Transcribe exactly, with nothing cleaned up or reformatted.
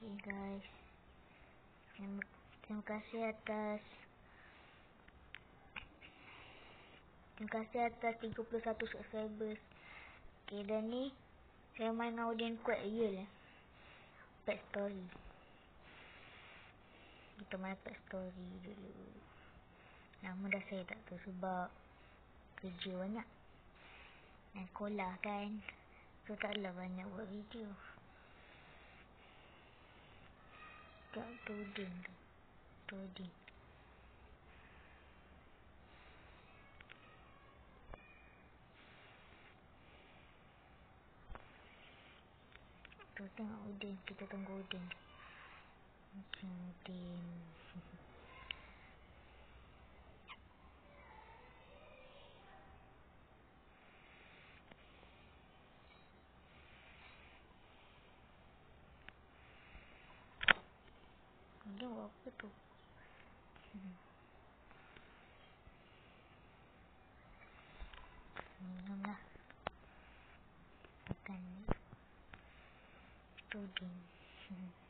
Okay guys, terima, terima kasih atas terima kasih atas tiga puluh satu subscribers. Okay, dan ni saya main Audien Quest je lah, Pet Story. Kita main Pet Story dulu. Nama dah saya tak tahu sebab kerja banyak dan sekolah kan, so taklah banyak buat video. Tak tuding tu tuding tu, tengok Udin, kita tunggu Udin. Macam Udin Udin buat apa tu? hmm. Minum lah, makan ni Udin. hmm.